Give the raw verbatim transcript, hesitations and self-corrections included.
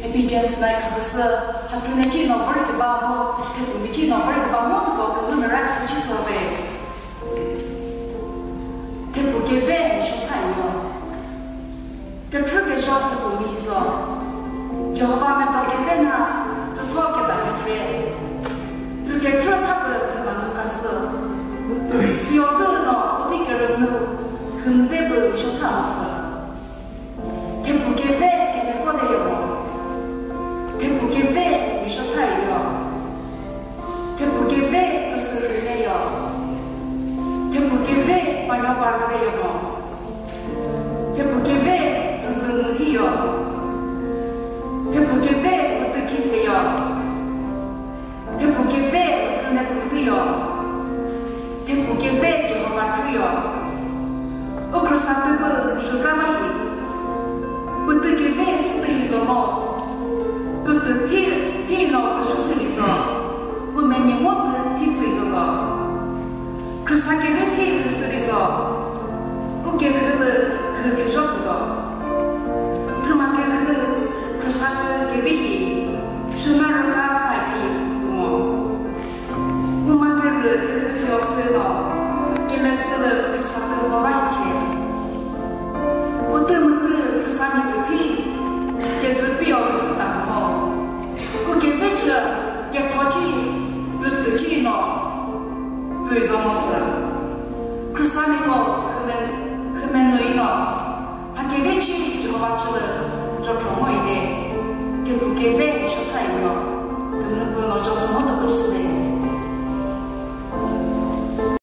Epigens like was a Tunagino Vertibamo, Vigino Vertibamo, the Numerax Chisove. Tepu Gebe, Shotayo. The truth is short to Mizo. Jehovah Metal Gebena, to talk about the trade. You get true table to Manukas. See your no, particular no, Kunvebu Shotamasa. Tepu Gebe, and the Kodeo. Tepu Gebe, you shall tie you. Tepu Gebe, you still remain. Tepu Gebe, my no barrio. Tepu Gebe, Suzunudio. Tepu Gebe, with the Kiseo. Tepu Gebe, with the Nepusio. Tepu Gebe, Jehovah Trio. Okrosatable, Shugramahi. With the Gebe, it's the Isomo. But the tea of the Shukrizo, women in what the tea frizo. Crusakeriti is the result. Who gave her the Kijokudo? Kumaka, Crusaka Givihi, Shumaraka Paki, Umo. Umaka, the Yosino, give us the Crusaka Varaki. Uttamutu, Crusanity, Jezebel is the Che invece che oggi il vicino, poi sono stato. Crusanico